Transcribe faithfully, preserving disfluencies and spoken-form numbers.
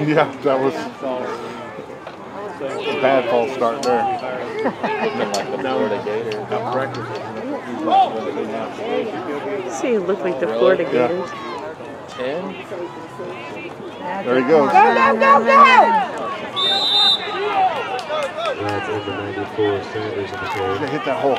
Yeah, that was a bad false start there. Like the Florida Gators. See, you look like the Florida Gators. Ten? There he goes. Go, go, go, go! That's number ninety-four, Sanders in the carry. They hit that hole.